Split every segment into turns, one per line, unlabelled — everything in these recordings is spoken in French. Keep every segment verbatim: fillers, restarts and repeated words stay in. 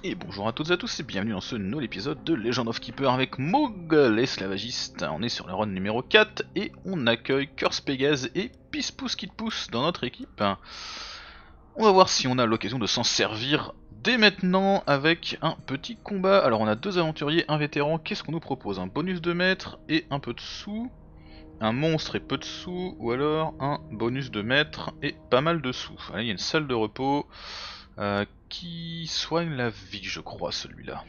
Et bonjour à toutes et à tous et bienvenue dans ce nouvel épisode de Legend of Keeper avec Moog, l'esclavagiste. On est sur le run numéro quatre et on accueille Curse Pégase et Pisse-Pousse qui te pousse dans notre équipe. On va voir si on a l'occasion de s'en servir dès maintenant avec un petit combat. Alors on a deux aventuriers, un vétéran, qu'est-ce qu'on nous propose? Un bonus de maître et un peu de sous, un monstre et peu de sous, ou alors un bonus de maître et pas mal de sous. Allez, il y a une salle de repos. Euh, qui soigne la vie, je crois, celui-là.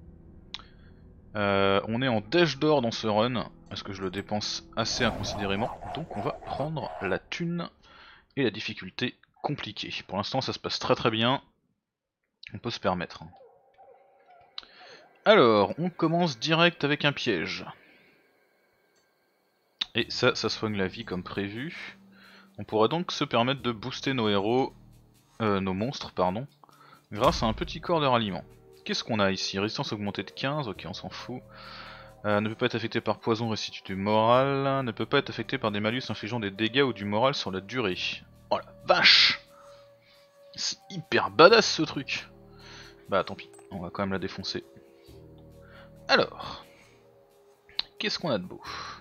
Euh, on est en dèche d'or dans ce run, parce que je le dépense assez inconsidérément, donc on va prendre la thune et la difficulté compliquée. Pour l'instant ça se passe très très bien, on peut se permettre. Alors, on commence direct avec un piège. Et ça, ça soigne la vie comme prévu. On pourra donc se permettre de booster nos héros, euh, nos monstres, pardon, grâce à un petit corps de ralliement. Qu'est-ce qu'on a ici? Résistance augmentée de quinze, ok on s'en fout. Euh, ne peut pas être affecté par poison, restitue du moral. Ne peut pas être affecté par des malus infligeant des dégâts ou du moral sur la durée. Oh la vache! C'est hyper badass ce truc! Bah tant pis, on va quand même la défoncer. Alors, qu'est-ce qu'on a de beau?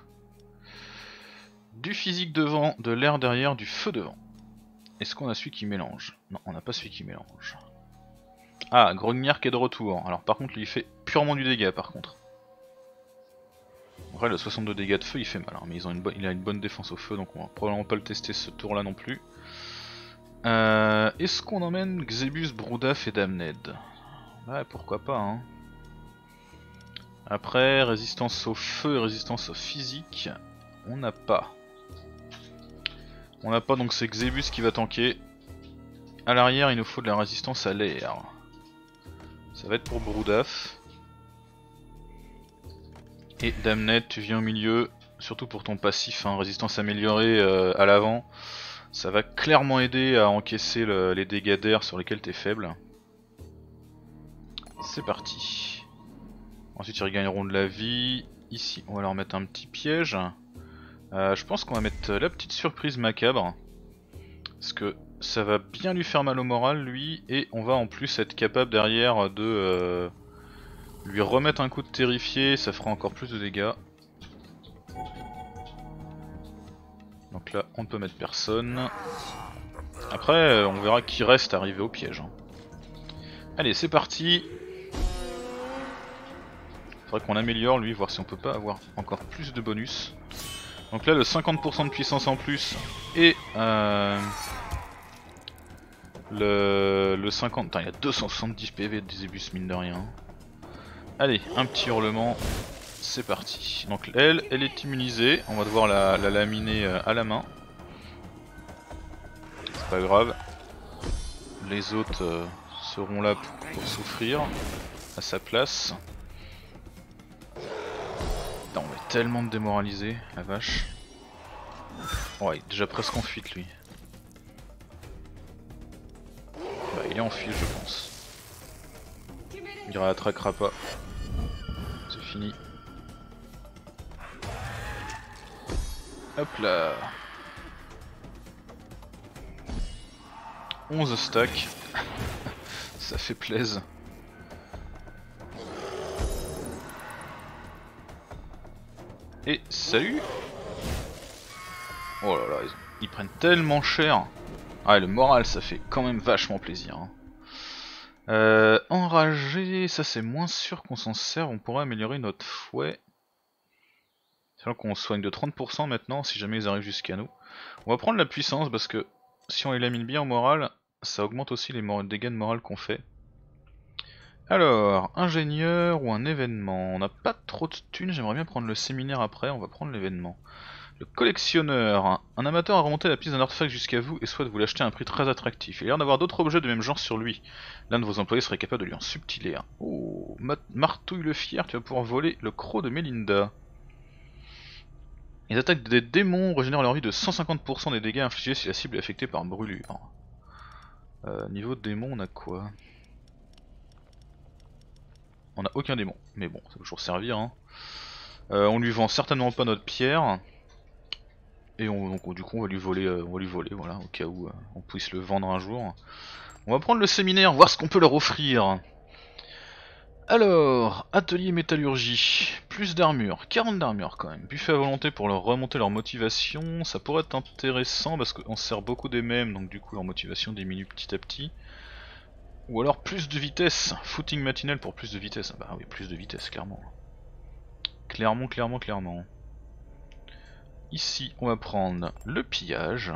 Du physique devant, de l'air derrière, du feu devant. Est-ce qu'on a celui qui mélange? Non, on n'a pas celui qui mélange. Ah, Grognard qui est de retour. Alors par contre lui il fait purement du dégât par contre. Après le soixante-deux dégâts de feu il fait mal, hein, mais ils ont une il a une bonne défense au feu donc on va probablement pas le tester ce tour là non plus. Euh, Est-ce qu'on emmène Xebus, Broudaf et Damned? Ouais pourquoi pas hein. Après résistance au feu et résistance au physique, on n'a pas. On n'a pas donc c'est Xebus qui va tanker. À l'arrière il nous faut de la résistance à l'air. Ça va être pour Broudaf. Et Damned, tu viens au milieu, surtout pour ton passif, hein, résistance améliorée euh, à l'avant. Ça va clairement aider à encaisser le, les dégâts d'air sur lesquels t'es faible. C'est parti. Ensuite ils regagneront de la vie. Ici on va leur mettre un petit piège. Euh, je pense qu'on va mettre la petite surprise macabre. Parce que ça va bien lui faire mal au moral lui. Et on va en plus être capable derrière de... Euh, lui remettre un coup de terrifié, ça fera encore plus de dégâts. Donc là on ne peut mettre personne. Après on verra qui reste arrivé au piège. Allez c'est parti. Faudrait qu'on améliore lui, voir si on peut pas avoir encore plus de bonus. Donc là le cinquante pour cent de puissance en plus et euh, le, le cinquante... Putain il y a deux cent soixante-dix P V de Xebus mine de rien. Allez, un petit hurlement, c'est parti. Donc elle, elle est immunisée, on va devoir la, la laminer à la main. C'est pas grave. Les autres euh, seront là pour, pour souffrir à sa place. Putain, on est tellement démoralisé, la vache. Ouais, il est déjà presque en fuite lui. Bah il est en fuite je pense. Il réattraquera pas. C'est fini. Hop là. onze stacks. Ça fait plaisir. Et salut. Oh là là, ils, ils prennent tellement cher. Ah le moral ça fait quand même vachement plaisir. Hein. Euh, enragé, ça c'est moins sûr qu'on s'en sert, on pourrait améliorer notre fouet. C'est qu'on soigne de trente pour cent maintenant si jamais ils arrivent jusqu'à nous. On va prendre la puissance parce que si on les lamine bien au moral, ça augmente aussi les dégâts de morale qu'on fait. Alors, ingénieur ou un événement, on n'a pas trop de thunes, j'aimerais bien prendre le séminaire après, on va prendre l'événement. Le collectionneur, un amateur a remonté la piste d'un artefact jusqu'à vous et souhaite vous l'acheter à un prix très attractif. Il a l'air d'avoir d'autres objets de même genre sur lui. L'un de vos employés serait capable de lui en subtiler un. Oh, Martouille le fier, tu vas pouvoir voler le croc de Melinda. Les attaques des démons régénèrent leur vie de cent cinquante pour cent des dégâts infligés si la cible est affectée par brûlure. Euh, niveau démon, on a quoi? On a aucun démon, mais bon, ça peut toujours servir. Hein. Euh, on lui vend certainement pas notre pierre. Et on, donc du coup on va lui voler, euh, on va lui voler, voilà, au cas où euh, on puisse le vendre un jour. On va prendre le séminaire, voir ce qu'on peut leur offrir. Alors, atelier métallurgie, plus d'armure, quarante d'armure quand même. Buffet à volonté pour leur remonter leur motivation, ça pourrait être intéressant parce qu'on se sert beaucoup des mêmes, donc du coup leur motivation diminue petit à petit. Ou alors plus de vitesse, footing matinal pour plus de vitesse. Bah oui, plus de vitesse, clairement. Clairement, clairement, clairement. Ici, on va prendre le pillage.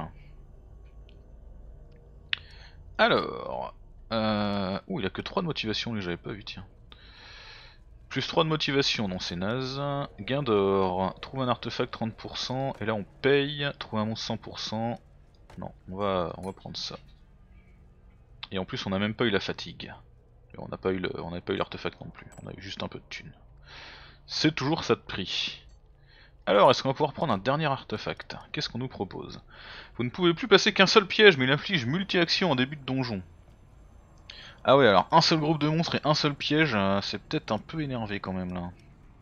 Alors... Euh... Ouh, il a que trois de motivation, lui, j'avais pas vu, tiens. Plus trois de motivation, non c'est naze. Gain d'or, trouve un artefact trente pour cent, et là on paye, trouve un monstre cent pour cent. Non, on va, on va prendre ça. Et en plus on n'a même pas eu la fatigue. Et on n'a pas eu le, on n'a pas eu l'artefact non plus, on a eu juste un peu de thunes. C'est toujours ça de prix. Alors, est-ce qu'on va pouvoir prendre un dernier artefact? Qu'est-ce qu'on nous propose? Vous ne pouvez plus passer qu'un seul piège, mais il inflige multi-action en début de donjon. Ah ouais, alors un seul groupe de monstres et un seul piège, euh, c'est peut-être un peu énervé quand même là.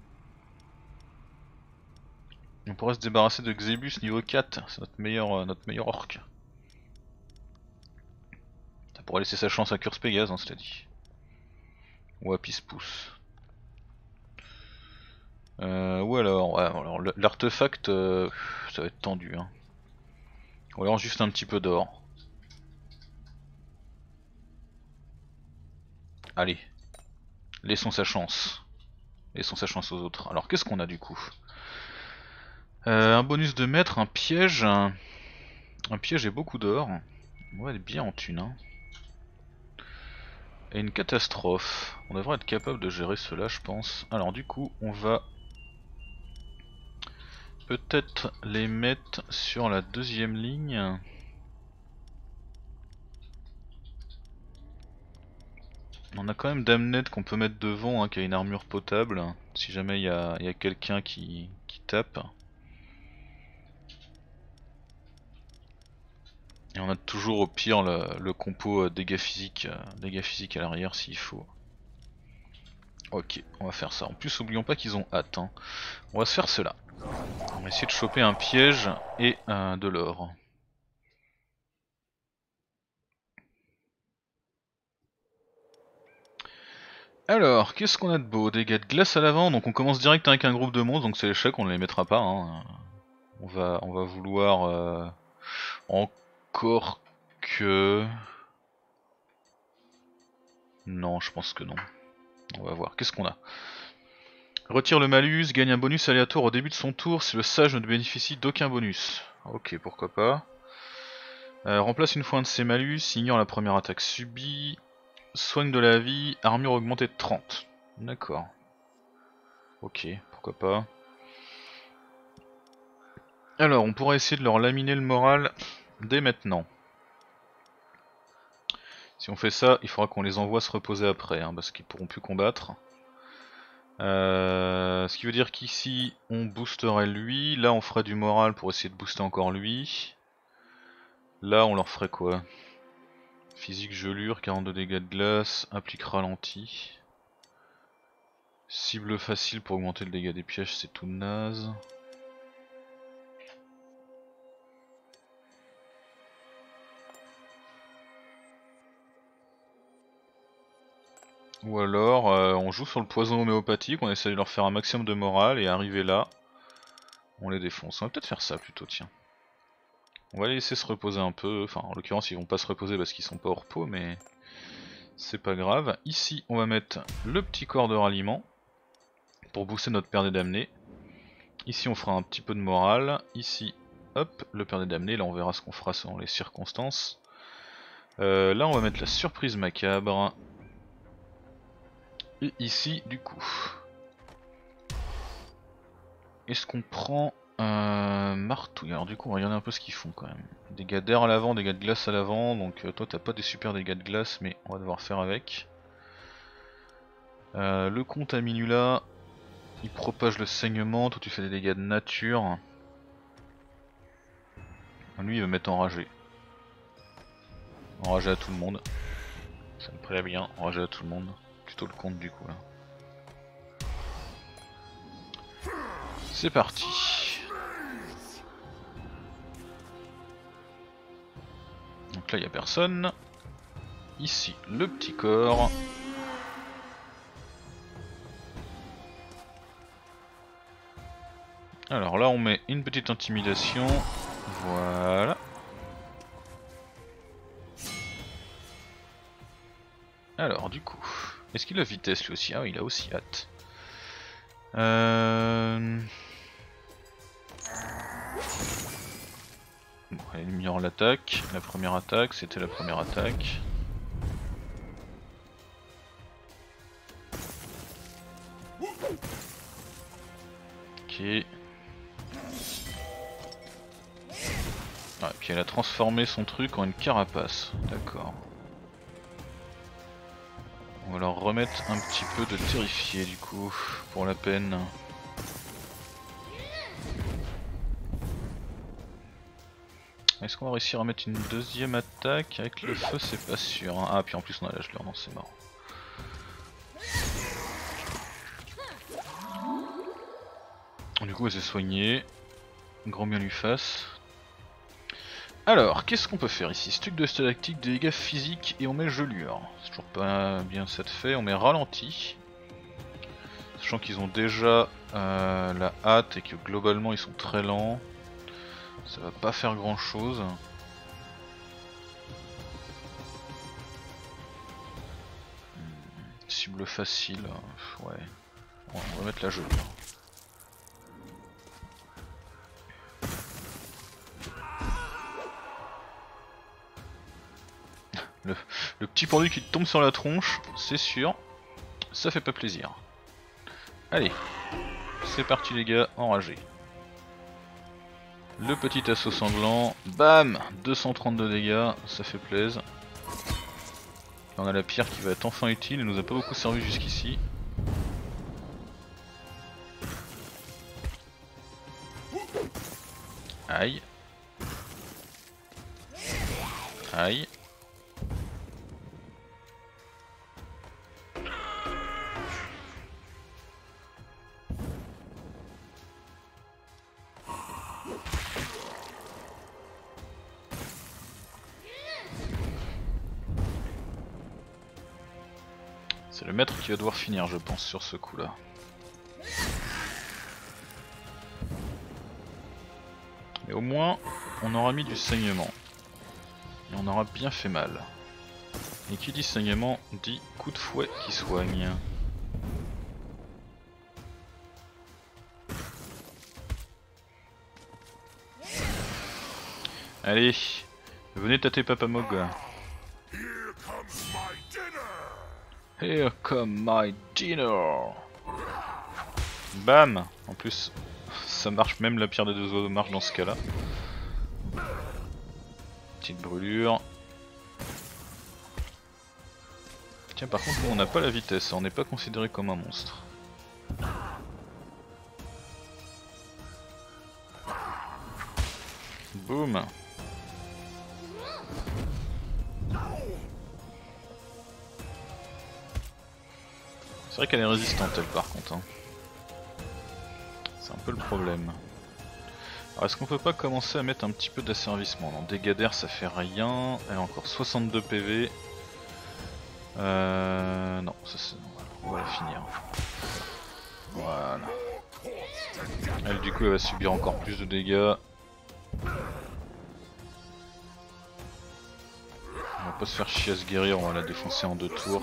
On pourrait se débarrasser de Xebus niveau quatre, c'est notre meilleur, euh, notre meilleur orc. Ça pourrait laisser sa chance à Curse Pégase, hein, cela dit. Ou à Pispousse. Euh, ou alors, ouais, alors l'artefact, euh, ça va être tendu. Hein. Ou alors juste un petit peu d'or. Allez, laissons sa chance. Laissons sa chance aux autres. Alors qu'est-ce qu'on a du coup? euh, Un bonus de maître, un piège. Un, un piège et beaucoup d'or. On va être bien en thune. Hein. Et une catastrophe. On devrait être capable de gérer cela, je pense. Alors du coup, on va peut-être les mettre sur la deuxième ligne. On a quand même Damned qu'on peut mettre devant, hein, qui a une armure potable, si jamais il y a, y a quelqu'un qui, qui tape. Et on a toujours au pire le, le compo dégâts physiques, euh, dégâts physiques à l'arrière s'il faut. Ok, on va faire ça. En plus, oublions pas qu'ils ont hâte. Hein. On va se faire cela. On va essayer de choper un piège et euh, de l'or. Alors, qu'est-ce qu'on a de beau? Dégâts de glace à l'avant, donc on commence direct avec un groupe de monstres, donc c'est l'échec, on ne les mettra pas. Hein. On va, on va vouloir euh, encore que... Non, je pense que non. On va voir, qu'est-ce qu'on a? Retire le malus, gagne un bonus aléatoire au début de son tour si le sage ne bénéficie d'aucun bonus. Ok, pourquoi pas. Euh, remplace une fois un de ses malus, ignore la première attaque subie, soigne de la vie, armure augmentée de trente. D'accord. Ok, pourquoi pas. Alors, on pourrait essayer de leur laminer le moral dès maintenant. Si on fait ça, il faudra qu'on les envoie se reposer après, hein, parce qu'ils pourront plus combattre. Euh, ce qui veut dire qu'ici, on boosterait lui. Là, on ferait du moral pour essayer de booster encore lui. Là, on leur ferait quoi? Physique gelure, quarante-deux dégâts de glace, applique ralenti. Cible facile pour augmenter le dégât des pièges, c'est tout naze. Ou alors, euh, on joue sur le poison homéopathique, on essaie de leur faire un maximum de morale et arriver là, on les défonce. On va peut-être faire ça plutôt, tiens. On va les laisser se reposer un peu, enfin en l'occurrence ils vont pas se reposer parce qu'ils sont pas au repos, mais c'est pas grave. Ici on va mettre le petit corps de ralliement pour booster notre père des damnés. Ici on fera un petit peu de morale, ici hop, le père des damnés, là on verra ce qu'on fera selon les circonstances. Euh, là on va mettre la surprise macabre. Et ici du coup. Est-ce qu'on prend un marteau? Alors du coup on va regarder un peu ce qu'ils font quand même. Dégâts d'air à l'avant, dégâts de glace à l'avant, donc euh, toi t'as pas des super dégâts de glace mais on va devoir faire avec. Euh, le comte à Minula, il propage le saignement, toi tu fais des dégâts de nature. Lui il va mettre enragé. Enragé à tout le monde. Ça me plaît bien, enragé à tout le monde. Plutôt le comte du coup là. C'est parti. Donc là il n'y a personne. Ici le petit corps. Alors là on met une petite intimidation. Voilà. Alors du coup, est-ce qu'il a vitesse lui aussi? Ah il a aussi hâte. Euh... Bon, elle éliminera l'attaque. La première attaque, c'était la première attaque. Ok. Ah, et puis elle a transformé son truc en une carapace. D'accord. On va leur remettre un petit peu de terrifié du coup, pour la peine. Est-ce qu'on va réussir à mettre une deuxième attaque avec le feu? C'est pas sûr. Hein. Ah, puis en plus on a la gelure, non, c'est marrant. Du coup elle s'est soignée. Grand bien lui fasse. Alors, qu'est-ce qu'on peut faire ici? Stuc de stalactite, dégâts physiques et on met gelure. C'est toujours pas bien ça de fait. On met ralenti. Sachant qu'ils ont déjà euh, la hâte et que globalement ils sont très lents. Ça va pas faire grand chose. Cible facile, ouais. On va mettre la gelure. Le, le petit pendu qui tombe sur la tronche, c'est sûr, ça fait pas plaisir. Allez, c'est parti les gars, enragés. Le petit assaut sanglant, bam, deux cent trente-deux dégâts, ça fait plaisir. On a la pierre qui va être enfin utile, elle nous a pas beaucoup servi jusqu'ici. Aïe. Aïe. C'est le maître qui va devoir finir je pense sur ce coup là. Mais au moins on aura mis du saignement. Et on aura bien fait mal. Et qui dit saignement dit coup de fouet qui soigne. Allez, venez tâter Papa Mog. Here come my dinner. Bam. En plus, ça marche, même la pierre des deux oiseaux marche dans ce cas là. Petite brûlure. Tiens par contre nous on n'a pas la vitesse, on n'est pas considéré comme un monstre. Boum. C'est vrai qu'elle est résistante elle par contre. Hein. C'est un peu le problème. Alors est-ce qu'on peut pas commencer à mettre un petit peu d'asservissement? Non, dégâts d'air ça fait rien. Elle a encore soixante-deux P V. Euh... Non, ça c'est... On va la finir. Voilà. Elle du coup elle va subir encore plus de dégâts. On va pas se faire chier à se guérir, on va la défoncer en deux tours.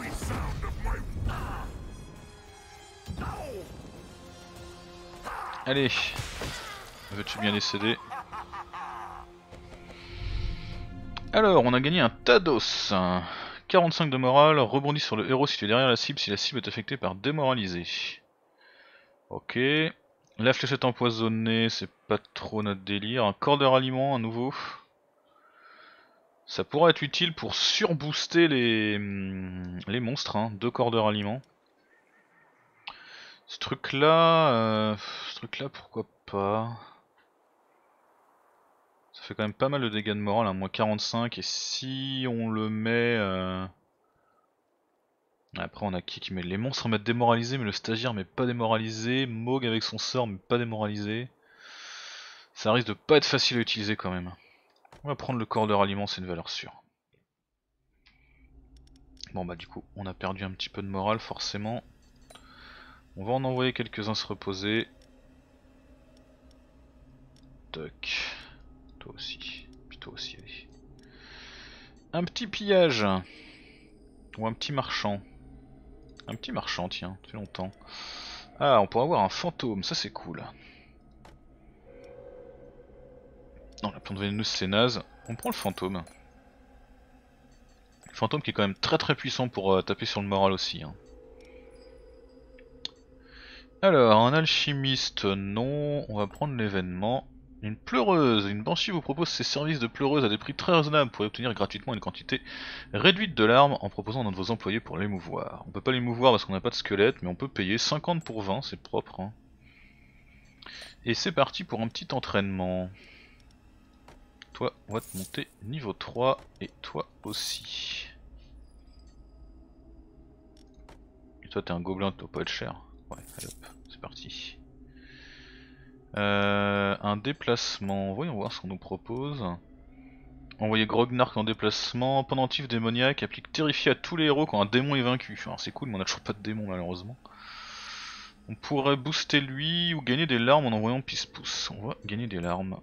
Allez, veux-tu bien les céder? Alors, on a gagné un Tados. quarante-cinq de morale, rebondit sur le héros si tu es derrière la cible, si la cible est affectée par démoralisé. Ok. La fléchette empoisonnée, c'est pas trop notre délire. Un corps de ralliement à nouveau. Ça pourra être utile pour surbooster les, les monstres, hein. Deux corps de ralliement. Ce truc là, euh, ce truc là pourquoi pas. Ça fait quand même pas mal de dégâts de morale, hein, moins quarante-cinq, et si on le met... Euh... Après on a qui qui met... Les monstres mettent démoralisé, mais le stagiaire met pas démoralisé, Mohg avec son sort mais pas démoralisé. Ça risque de pas être facile à utiliser quand même. On va prendre le corps de ralliement, c'est une valeur sûre. Bon bah du coup on a perdu un petit peu de morale forcément. On va en envoyer quelques-uns se reposer. Toc. Toi aussi. Puis toi aussi, allez. Un petit pillage. Ou un petit marchand. Un petit marchand, tiens, ça fait longtemps. Ah, on pourrait avoir un fantôme, ça c'est cool. Non, la plante vénéneuse c'est naze. On prend le fantôme. Le fantôme qui est quand même très très puissant pour euh, taper sur le moral aussi. Hein. Alors, un alchimiste, non. On va prendre l'événement. Une pleureuse. Une banshee vous propose ses services de pleureuse à des prix très raisonnables pour obtenir gratuitement une quantité réduite de larmes en proposant à un de vos employés pour l'émouvoir. On peut pas l'émouvoir parce qu'on n'a pas de squelette, mais on peut payer cinquante pour vingt, c'est propre. Hein. Et c'est parti pour un petit entraînement. Toi, on va te monter niveau trois, et toi aussi. Et toi t'es un gobelin, tu dois pas être cher. Ouais, allez hop, c'est parti. Euh, un déplacement, voyons voir ce qu'on nous propose. Envoyer Grognark en déplacement, pendentif démoniaque, applique terrifié à tous les héros quand un démon est vaincu. Alors c'est cool mais on a toujours pas de démon malheureusement. On pourrait booster lui ou gagner des larmes en envoyant Pispousse. On va gagner des larmes.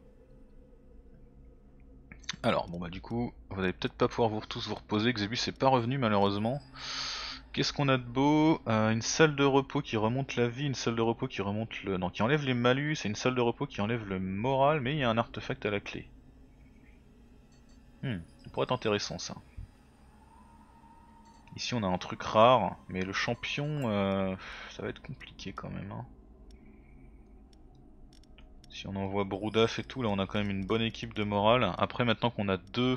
Alors bon bah du coup, vous allez peut-être pas pouvoir vous tous vous reposer, Xebus est pas revenu malheureusement. Qu'est-ce qu'on a de beau? euh, Une salle de repos qui remonte la vie, une salle de repos qui remonte le... Non, qui enlève les malus, et une salle de repos qui enlève le moral, mais il y a un artefact à la clé. Hmm, ça pourrait être intéressant ça. Ici on a un truc rare, mais le champion, euh, ça va être compliqué quand même. Hein. Si on envoie Broudaf et tout, là on a quand même une bonne équipe de morale. Après maintenant qu'on a deux...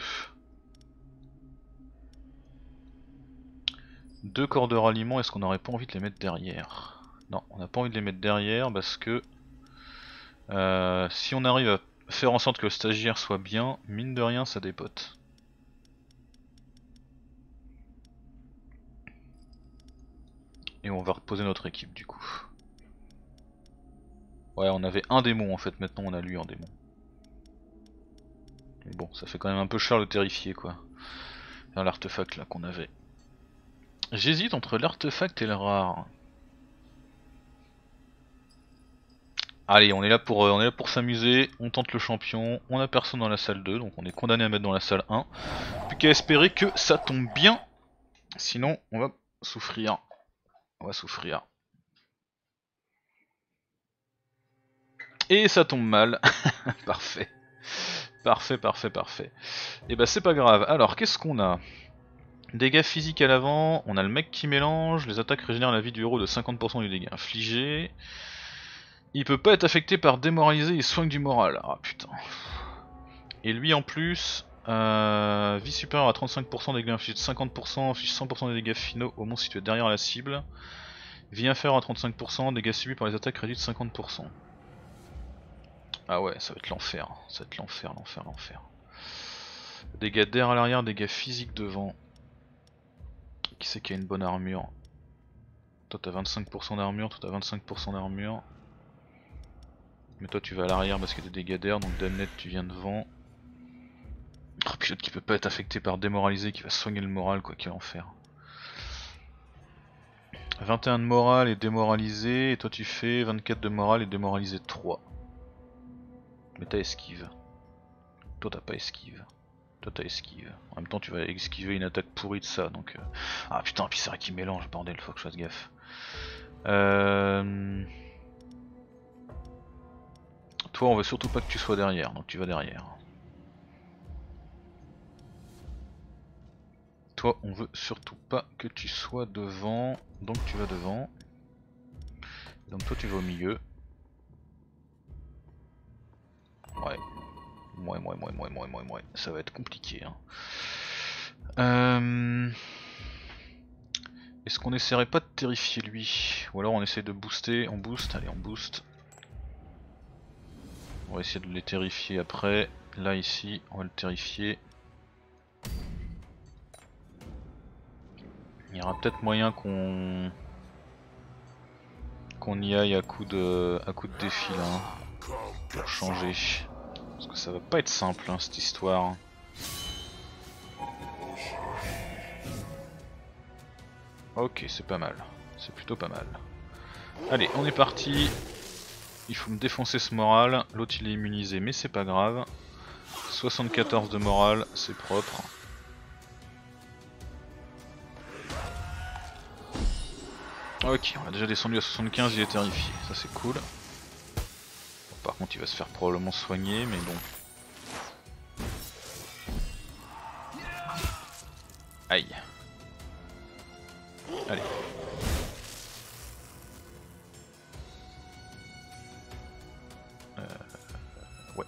Deux corps de ralliement, est-ce qu'on n'aurait pas envie de les mettre derrière? Non, on n'a pas envie de les mettre derrière parce que euh, si on arrive à faire en sorte que le stagiaire soit bien, mine de rien ça dépote. Et on va reposer notre équipe du coup. Ouais, on avait un démon en fait, maintenant on a lui en démon. Mais bon, ça fait quand même un peu cher le terrifier quoi. Vers l'artefact là qu'on avait. J'hésite entre l'artefact et le rare. Allez, on est là pour, euh, on est là pour s'amuser, on tente le champion, on a personne dans la salle deux, donc on est condamné à mettre dans la salle un. Plus qu'à espérer que ça tombe bien, sinon on va souffrir. On va souffrir. Et ça tombe mal. Parfait. Parfait, parfait, parfait. Et bah c'est pas grave. Alors qu'est-ce qu'on a? Dégâts physiques à l'avant, on a le mec qui mélange, les attaques régénèrent la vie du héros de cinquante pour cent du dégât infligé. Il peut pas être affecté par démoraliser, il soigne du moral. Ah putain. Et lui en plus, euh, vie supérieure à trente-cinq pour cent, dégâts infligés de cinquante pour cent, inflige cent pour cent des dégâts finaux au monstre situé derrière la cible. Vie inférieure à trente-cinq pour cent, dégâts subis par les attaques réduits de cinquante pour cent. Ah ouais, ça va être l'enfer, ça va être l'enfer, l'enfer, l'enfer. Dégâts d'air à l'arrière, dégâts physiques devant. Qui c'est qui a une bonne armure? Toi t'as vingt-cinq pour cent d'armure, toi t'as vingt-cinq pour cent d'armure. Mais toi tu vas à l'arrière parce qu'il y a des dégâts d'air, donc Damnet tu viens devant. Oh puis l'autre qui peut pas être affecté par démoraliser, qui va soigner le moral quoi, quel enfer. vingt et un de morale et démoralisé, et toi tu fais vingt-quatre de morale et démoralisé trois. Mais t'as esquive. Toi t'as pas esquive. Toi t'as esquive. En même temps tu vas esquiver une attaque pourrie de ça donc... Euh... Ah putain, puis c'est vrai qu'il mélange, bordel, faut que je fasse gaffe. Euh... Toi on veut surtout pas que tu sois derrière, donc tu vas derrière. Toi on veut surtout pas que tu sois devant, donc tu vas devant. Donc toi tu vas au milieu. Ouais. Ouais, ouais, ouais, ouais, ouais, ouais, ouais, ça va être compliqué. Hein. Euh... Est-ce qu'on essaierait pas de terrifier lui? Ou alors on essaie de booster, on booste, allez on booste. On va essayer de les terrifier après. Là ici, on va le terrifier. Il y aura peut-être moyen qu'on qu'on y aille à coup de à coup de défi là, hein, pour changer. Parce que ça va pas être simple hein, cette histoire. Ok, c'est pas mal. C'est plutôt pas mal. Allez, on est parti. il faut me défoncer ce moral. L'autre il est immunisé mais c'est pas grave. soixante-quatorze de morale, c'est propre. Ok, on a déjà descendu à soixante-quinze, il est terrifié, ça c'est cool. Par contre il va se faire probablement soigner, mais bon. Aïe. Allez. Euh... Ouais.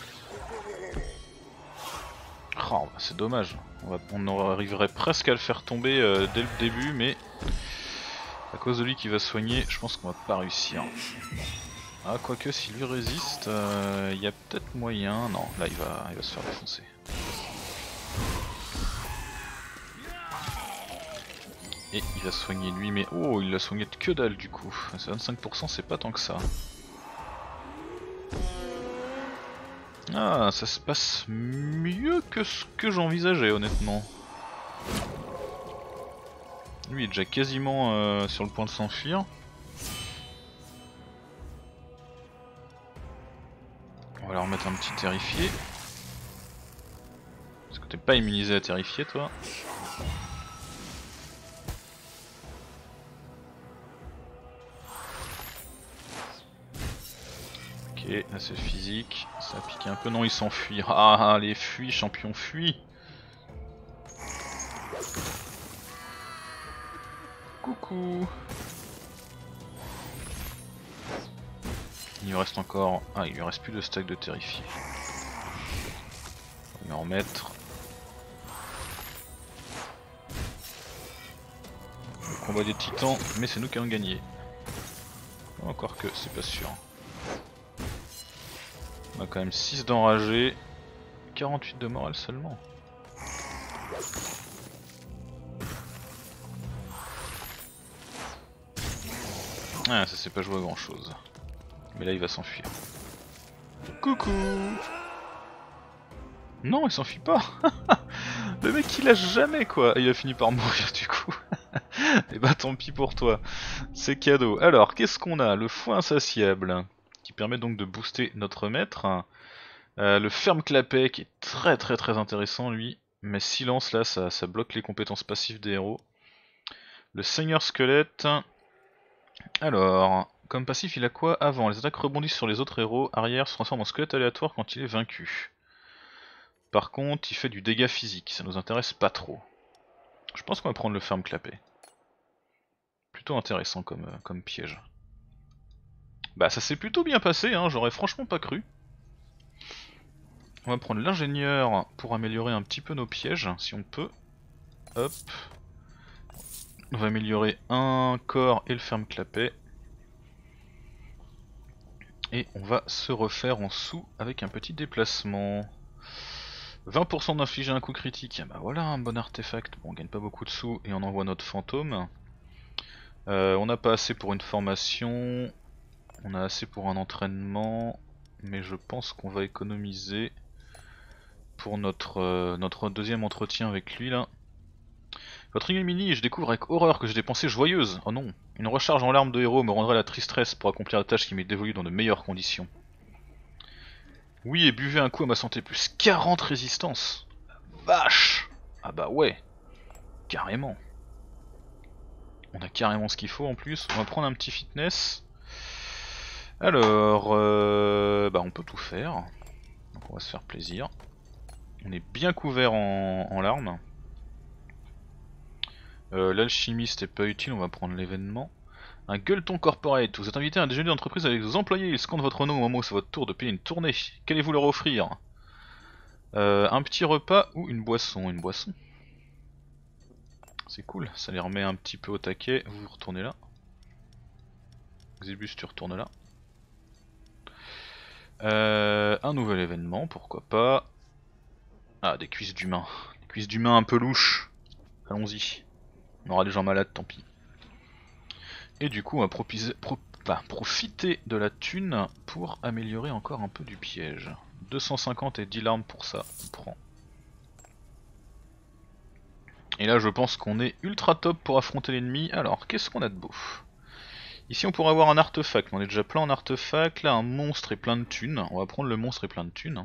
Oh, bah c'est dommage. On, va... on arriverait presque à le faire tomber euh, dès le début, mais à cause de lui qui va soigner, je pense qu'on va pas réussir. Ah, quoique s'il lui résiste, il euh, y a peut-être moyen. Non, là il va, il va se faire défoncer. Et il va soigner lui, mais oh, il l'a soigné de que dalle du coup. C'est vingt-cinq pour cent, c'est pas tant que ça. Ah, ça se passe mieux que ce que j'envisageais honnêtement. Lui il est déjà quasiment euh, sur le point de s'enfuir. On va leur mettre un petit terrifié. Parce que t'es pas immunisé à terrifier toi. Ok, là c'est physique, ça a piqué un peu, non il s'enfuit. Ah allez fuis champion, fuis. Coucou. Il lui reste encore... Ah il lui reste plus de stack de terrifié. On va en remettre. Le combat des titans, mais c'est nous qui allons gagner. Encore que c'est pas sûr. On a quand même six d'enragés, quarante-huit de morale seulement. Ah ça s'est pas joué à grand chose. Mais là il va s'enfuir. Coucou. Non il s'enfuit pas. Le mec il lâche jamais quoi. Il a fini par mourir du coup. Et bah tant pis pour toi. C'est cadeau. Alors qu'est-ce qu'on a? Le fouet insatiable. Qui permet donc de booster notre maître. Euh, le ferme clapet qui est très très très intéressant lui. Mais silence là ça, ça bloque les compétences passives des héros. Le seigneur squelette. Alors, comme passif il a quoi avant? Les attaques rebondissent sur les autres héros. Arrière se transforme en squelette aléatoire quand il est vaincu. Par contre il fait du dégât physique, ça nous intéresse pas trop. Je pense qu'on va prendre le ferme clapet. Plutôt intéressant comme, euh, comme piège. Bah ça s'est plutôt bien passé, hein, j'aurais franchement pas cru. On va prendre l'ingénieur pour améliorer un petit peu nos pièges, si on peut. Hop. On va améliorer un corps et le ferme clapet. Et on va se refaire en sous avec un petit déplacement. vingt pour cent d'infliger un coup critique, bah voilà un bon artefact. Bon on gagne pas beaucoup de sous et on envoie notre fantôme. Euh, on n'a pas assez pour une formation. On a assez pour un entraînement, mais je pense qu'on va économiser pour notre, euh, notre deuxième entretien avec lui là. Votre ignominie, je découvre avec horreur que j'ai des pensées joyeuses. Oh non, une recharge en larmes de héros me rendrait la tristesse pour accomplir la tâche qui m'est dévolue dans de meilleures conditions. Oui, et buvez un coup à ma santé, plus quarante résistance. Vache. Ah bah ouais, carrément. On a carrément ce qu'il faut en plus. On va prendre un petit fitness. Alors, euh, bah on peut tout faire. Donc on va se faire plaisir. On est bien couvert en, en larmes. Euh, L'alchimiste est pas utile, on va prendre l'événement. Un gueuleton corporate. Vous êtes invité à un déjeuner d'entreprise avec vos employés. Ils scandent votre nom au moment où c'est votre tour de payer une tournée. Qu'allez-vous leur offrir? euh, Un petit repas ou une boisson? Une boisson. C'est cool, ça les remet un petit peu au taquet. Vous vous retournez là. Xébus, tu retournes là. Euh, un nouvel événement, pourquoi pas. Ah, des cuisses d'humains. Des cuisses d'humains un peu louches. Allons-y. On aura des gens malades, tant pis. Et du coup, on va propiser, pro, bah, profiter de la thune pour améliorer encore un peu du piège. deux cent cinquante et dix larmes pour ça, on prend. Et là, je pense qu'on est ultra top pour affronter l'ennemi. Alors, qu'est-ce qu'on a de beau? Ici on pourrait avoir un artefact, mais on est déjà plein en artefact. Là un monstre et plein de thunes. On va prendre le monstre et plein de thunes.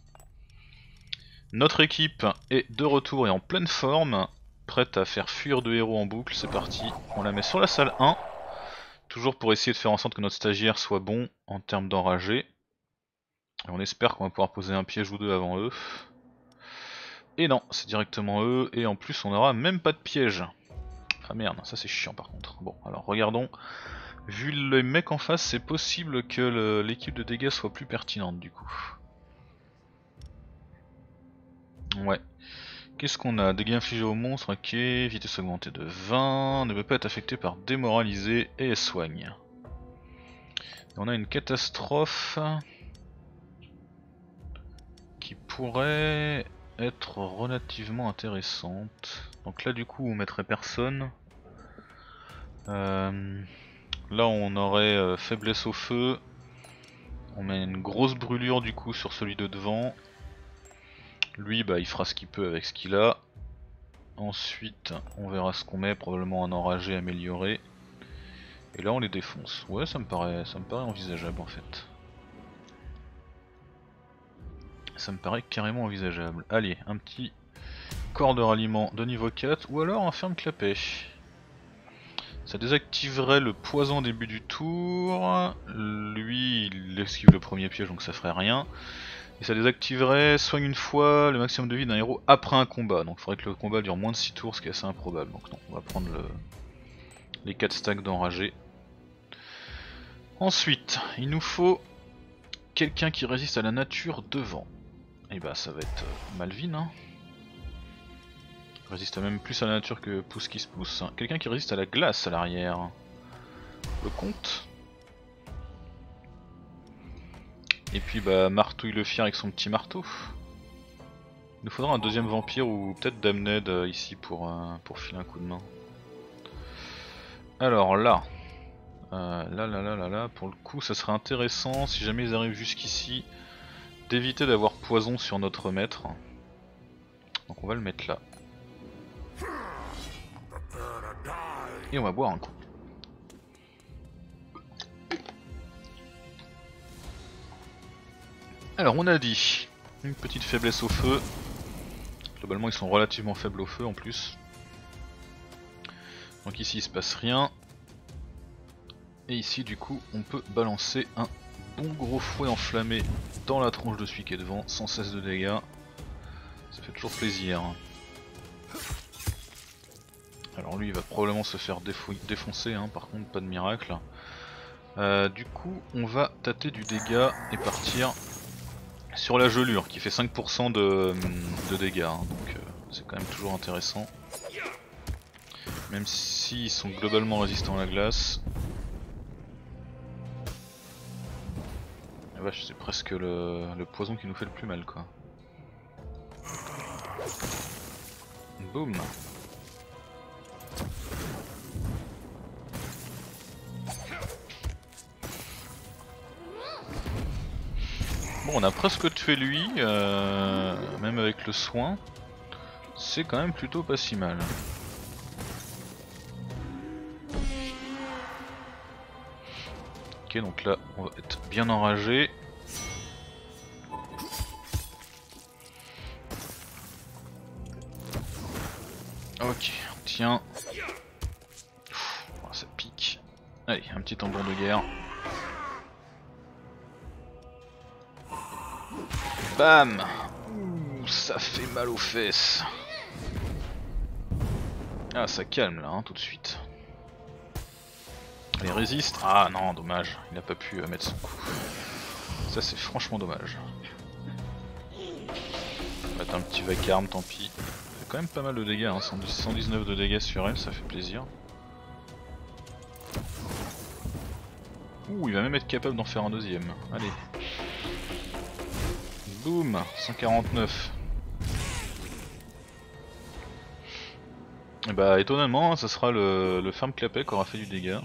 Notre équipe est de retour et en pleine forme, prête à faire fuir deux héros en boucle. C'est parti, on la met sur la salle un. Toujours pour essayer de faire en sorte que notre stagiaire soit bon en termes d'enragé. Et on espère qu'on va pouvoir poser un piège ou deux avant eux. Et non, c'est directement eux, et en plus on n'aura même pas de piège. Ah merde, ça c'est chiant par contre. Bon, alors regardons. Vu le mec en face, c'est possible que l'équipe de dégâts soit plus pertinente du coup. Ouais. Qu'est-ce qu'on a? Dégâts infligés au monstre, ok. Vitesse augmentée de vingt. Ne peut pas être affecté par démoraliser et soigne. Et on a une catastrophe qui pourrait être relativement intéressante. Donc là du coup on mettrait personne. Euh, là on aurait euh, faiblesse au feu. On met une grosse brûlure du coup sur celui de devant. Lui bah il fera ce qu'il peut avec ce qu'il a. Ensuite on verra ce qu'on met, probablement un enragé amélioré. Et là on les défonce. Ouais ça me paraît, ça me paraît envisageable en fait. Ça me paraît carrément envisageable. Allez, un petit corps de ralliement de niveau quatre ou alors un ferme clapet. Ça désactiverait le poison au début du tour. Lui il esquive le premier piège donc ça ferait rien. Et ça désactiverait soigne une fois le maximum de vie d'un héros après un combat. Donc il faudrait que le combat dure moins de six tours, ce qui est assez improbable. Donc non, on va prendre le... les quatre stacks d'enragé. Ensuite, il nous faut quelqu'un qui résiste à la nature devant. Et bah ça va être Malvin hein. Résiste même plus à la nature que Pousse qui se pousse. Quelqu'un qui résiste à la glace à l'arrière. Le comte. Et puis bah Martouille le fier avec son petit marteau. Il nous faudra un deuxième vampire ou peut-être Damned euh, ici pour, euh, pour filer un coup de main. Alors là. Euh, là là là là là, pour le coup ça serait intéressant si jamais ils arrivent jusqu'ici d'éviter d'avoir poison sur notre maître. Donc on va le mettre là. Et on va boire un coup. Alors on a dit une petite faiblesse au feu. Globalement ils sont relativement faibles au feu en plus. Donc ici il se passe rien. Et ici du coup on peut balancer un bon gros fouet enflammé dans la tronche de celui qui est devant, sans cesse de dégâts. Ça fait toujours plaisir. Alors lui il va probablement se faire défoncer hein, par contre pas de miracle. Euh, du coup on va tâter du dégât et partir sur la gelure qui fait cinq pour cent de, de dégâts, hein, donc euh, c'est quand même toujours intéressant. Même s'ils sont globalement résistants à la glace. La vache, c'est presque le, le poison qui nous fait le plus mal quoi. Boum. Bon, on a presque tué lui, euh, même avec le soin. C'est quand même plutôt pas si mal. Ok, donc là on va être bien enragé. Ok, tiens. Oh, ça pique. Allez, un petit tambour de guerre. Bam! Ouh, ça fait mal aux fesses. Ah, ça calme là, hein, tout de suite. Les résiste. Ah non, dommage, il n'a pas pu euh, mettre son coup. Ça c'est franchement dommage. On va mettre un petit vacarme, tant pis. Ça fait quand même pas mal de dégâts, hein. cent dix-neuf de dégâts sur elle, ça fait plaisir. Ouh, il va même être capable d'en faire un deuxième. Allez. Boum, cent quarante-neuf. Et bah étonnamment, ça sera le, le ferme clapet qui aura fait du dégât.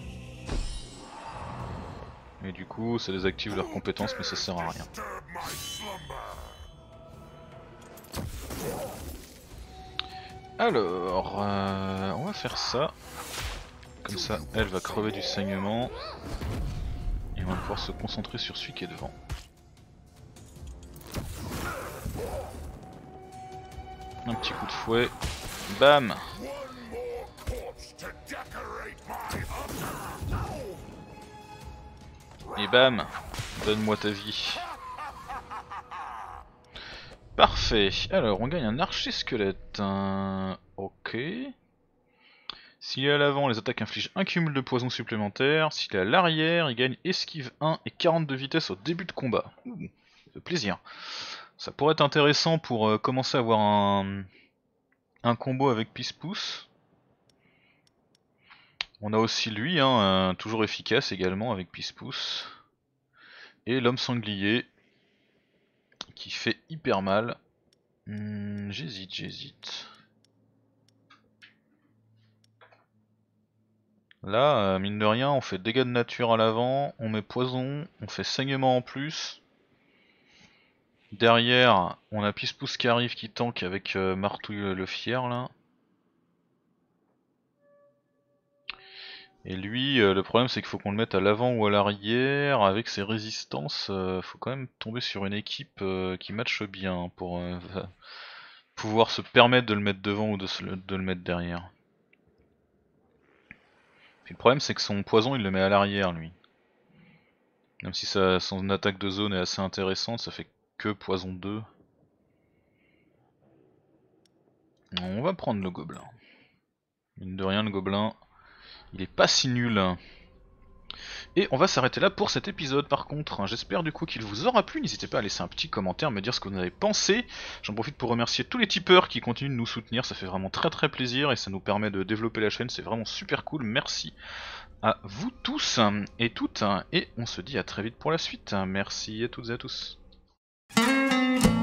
Et du coup ça désactive leurs compétences mais ça sert à rien. Alors, euh, on va faire ça. Comme ça, elle va crever du saignement. Et on va pouvoir se concentrer sur celui qui est devant. Un petit coup de fouet. Bam! Et bam! Donne-moi ta vie. Parfait. Alors, on gagne un archer squelette. Un... Ok. S'il est à l'avant, les attaques infligent un cumul de poison supplémentaire. S'il est à l'arrière, il gagne esquive un et quarante de vitesse au début de combat. Ouh, ça fait plaisir. Ça pourrait être intéressant pour euh, commencer à avoir un, un combo avec Pispousse. On a aussi lui, hein, un, toujours efficace également avec Pispousse. Et l'homme sanglier, qui fait hyper mal. Hmm, j'hésite, j'hésite. Là, euh, mine de rien, on fait dégâts de nature à l'avant, on met poison, on fait saignement en plus. Derrière, on a Pispousse qui arrive, qui tank avec euh, Martouille le fier là. Et lui, euh, le problème c'est qu'il faut qu'on le mette à l'avant ou à l'arrière. Avec ses résistances, euh, faut quand même tomber sur une équipe euh, qui matche bien pour euh, pouvoir se permettre de le mettre devant ou de, se le, de le mettre derrière. Puis le problème c'est que son poison il le met à l'arrière lui. Même si ça, son attaque de zone est assez intéressante, ça fait que poison deux. On va prendre le gobelin. Mine de rien le gobelin, il est pas si nul. Et on va s'arrêter là pour cet épisode par contre. J'espère du coup qu'il vous aura plu. N'hésitez pas à laisser un petit commentaire, me dire ce que vous en avez pensé. J'en profite pour remercier tous les tipeurs qui continuent de nous soutenir. Ça fait vraiment très très plaisir et ça nous permet de développer la chaîne. C'est vraiment super cool. Merci à vous tous et toutes. Et on se dit à très vite pour la suite. Merci à toutes et à tous.